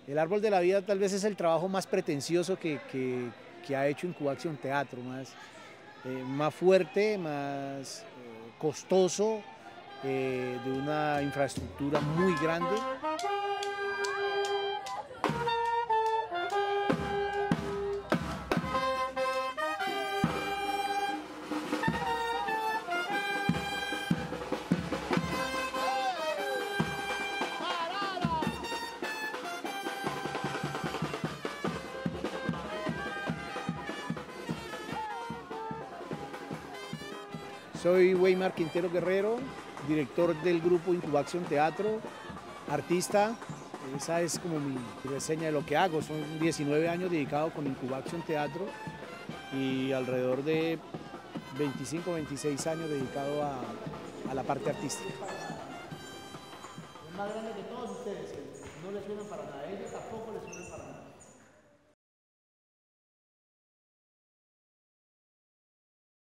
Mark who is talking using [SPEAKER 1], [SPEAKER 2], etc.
[SPEAKER 1] El Árbol de la Vida tal vez es el trabajo más pretencioso que ha hecho Incubaction Teatro, más fuerte, más costoso, de una infraestructura muy grande. Soy Weimar Quintero Guerrero, director del grupo Incubaction Teatro, artista. Esa es como mi reseña de lo que hago. Son 19 años dedicado con Incubaction Teatro y alrededor de 25, 26 años dedicado a la parte artística. Es más grande que todos ustedes.